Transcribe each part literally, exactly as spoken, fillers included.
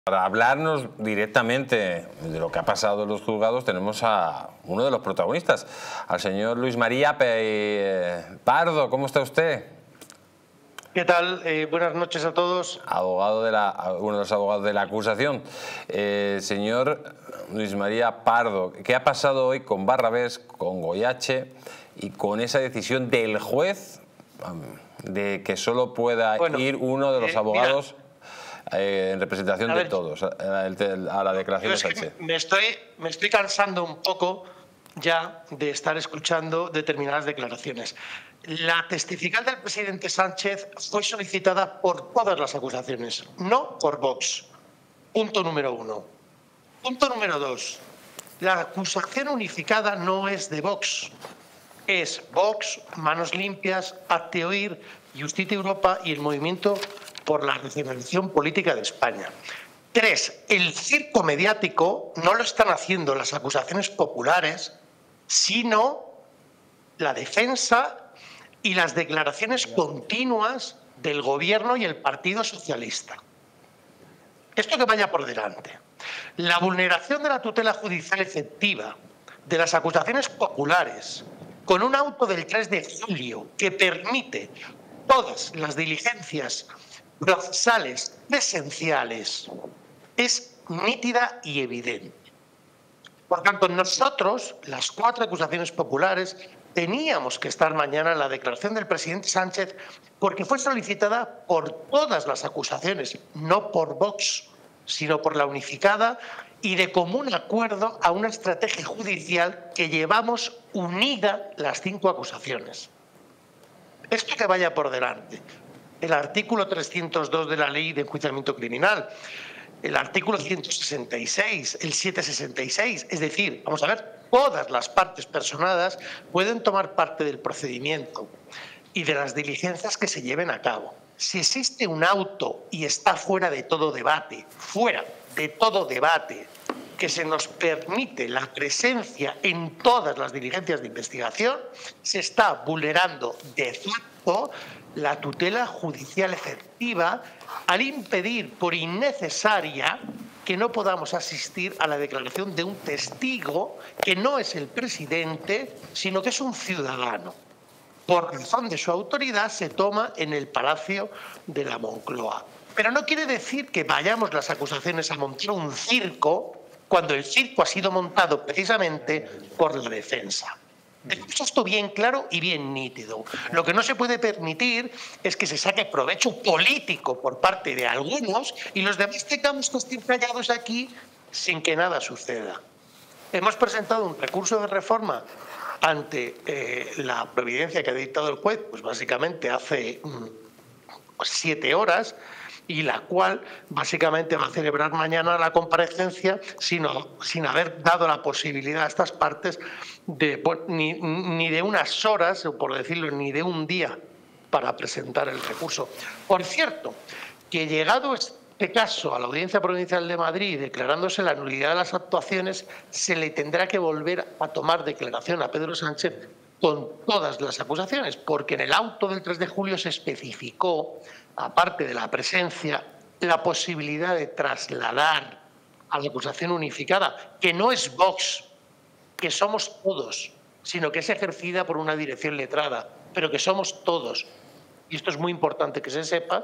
Para hablarnos directamente de lo que ha pasado en los juzgados tenemos a uno de los protagonistas, al señor Luis María Pardo. ¿Cómo está usted? ¿Qué tal? Eh, buenas noches a todos. Abogado de la, uno de los abogados de la acusación. Eh, señor Luis María Pardo, ¿qué ha pasado hoy con Barrabés, con Goyache y con esa decisión del juez de que solo pueda bueno, ir uno de los eh, abogados mira. Eh, en representación ver, de todos, a, a la declaración de Sánchez? Me estoy, me estoy cansando un poco ya de estar escuchando determinadas declaraciones. La testifical del presidente Sánchez fue solicitada por todas las acusaciones, no por Vox. Punto número uno. Punto número dos. La acusación unificada no es de Vox. Es Vox, Manos Limpias, Hazte Oír, Justicia Europa y el Movimiento por la Regeneración Política de España. Tres, el circo mediático no lo están haciendo las acusaciones populares, sino la defensa y las declaraciones continuas del Gobierno y el Partido Socialista. Esto que vaya por delante. La vulneración de la tutela judicial efectiva de las acusaciones populares con un auto del tres de julio que permite todas las diligencias procesales esenciales es nítida y evidente. Por tanto, nosotros, las cuatro acusaciones populares, teníamos que estar mañana en la declaración del presidente Sánchez porque fue solicitada por todas las acusaciones, no por Vox, sino por la unificada y de común acuerdo a una estrategia judicial que llevamos unida las cinco acusaciones. Esto que vaya por delante. El artículo trescientos dos de la Ley de Enjuiciamiento Criminal, el artículo ciento sesenta y seis, el setecientos sesenta y seis, es decir, vamos a ver, todas las partes personadas pueden tomar parte del procedimiento y de las diligencias que se lleven a cabo. Si existe un auto y está fuera de todo debate, fuera de todo debate, que se nos permite la presencia en todas las diligencias de investigación, se está vulnerando de facto la tutela judicial efectiva al impedir por innecesaria que no podamos asistir a la declaración de un testigo que no es el presidente, sino que es un ciudadano. Por razón de su autoridad se toma en el Palacio de la Moncloa. Pero no quiere decir que vayamos las acusaciones a montar un circo cuando el circo ha sido montado precisamente por la defensa. Dejemos esto bien claro y bien nítido. Lo que no se puede permitir es que se saque provecho político por parte de algunos y los demás tengamos que estar callados aquí sin que nada suceda. Hemos presentado un recurso de reforma ante eh, la providencia que ha dictado el juez, pues básicamente hace mm, siete horas, y la cual básicamente va a celebrar mañana la comparecencia sino, sin haber dado la posibilidad a estas partes de, bueno, ni, ni de unas horas, o por decirlo, ni de un día para presentar el recurso. Por cierto, que llegado este caso a la Audiencia Provincial de Madrid, declarándose la nulidad de las actuaciones, se le tendrá que volver a tomar declaración a Pedro Sánchez con todas las acusaciones, porque en el auto del tres de julio se especificó, aparte de la presencia, la posibilidad de trasladar a la acusación unificada, que no es Vox, que somos todos, sino que es ejercida por una dirección letrada, pero que somos todos. Y esto es muy importante que se sepa,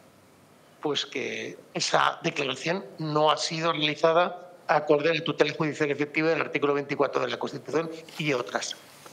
pues que esa declaración no ha sido realizada acorde a la tutela judicial efectiva del artículo veinticuatro de la Constitución y otras.